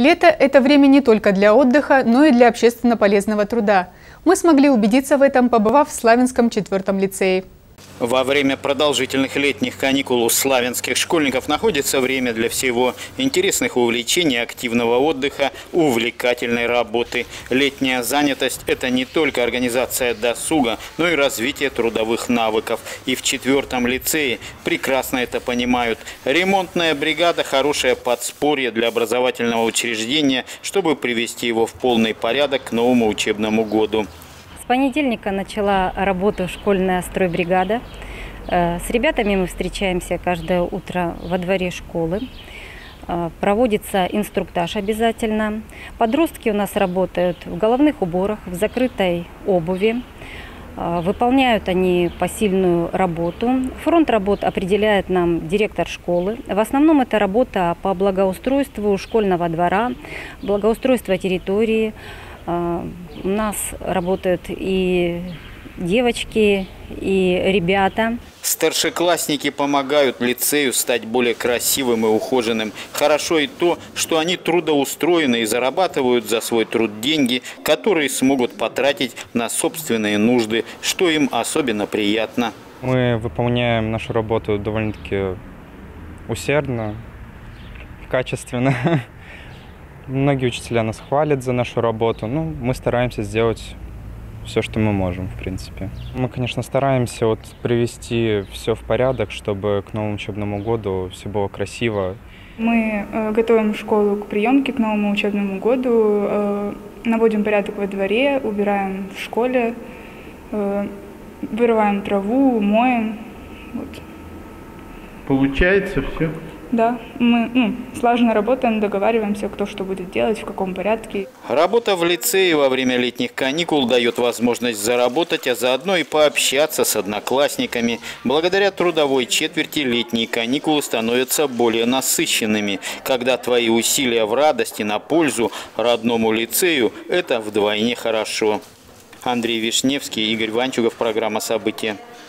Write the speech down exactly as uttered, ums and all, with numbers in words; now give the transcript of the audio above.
Лето – это время не только для отдыха, но и для общественно полезного труда. Мы смогли убедиться в этом, побывав в Славянском четвертом лицее. Во время продолжительных летних каникул у славянских школьников находится время для всего: интересных увлечений, активного отдыха, увлекательной работы. Летняя занятость – это не только организация досуга, но и развитие трудовых навыков. И в четвертом лицее прекрасно это понимают. Ремонтная бригада – хорошее подспорье для образовательного учреждения, чтобы привести его в полный порядок к новому учебному году. С понедельника начала работу школьная стройбригада. С ребятами мы встречаемся каждое утро во дворе школы. Проводится инструктаж обязательно. Подростки у нас работают в головных уборах, в закрытой обуви. Выполняют они посильную работу. Фронт работ определяет нам директор школы. В основном это работа по благоустройству школьного двора, благоустройство территории. У нас работают и девочки, и ребята. Старшеклассники помогают лицею стать более красивым и ухоженным. Хорошо и то, что они трудоустроены и зарабатывают за свой труд деньги, которые смогут потратить на собственные нужды, что им особенно приятно. Мы выполняем нашу работу довольно-таки усердно, качественно. Многие учителя нас хвалят за нашу работу, но мы стараемся сделать все, что мы можем, в принципе. Мы, конечно, стараемся вот привести все в порядок, чтобы к новому учебному году все было красиво. Мы э, готовим школу к приемке к новому учебному году, э, наводим порядок во дворе, убираем в школе, э, вырываем траву, моем. Вот. Получается все? Да, мы ну, слаженно работаем, договариваемся, кто что будет делать, в каком порядке. Работа в лицее во время летних каникул дает возможность заработать, а заодно и пообщаться с одноклассниками. Благодаря трудовой четверти летние каникулы становятся более насыщенными. Когда твои усилия в радости на пользу родному лицею, это вдвойне хорошо. Андрей Вишневский, Игорь Ванчугов, программа «События».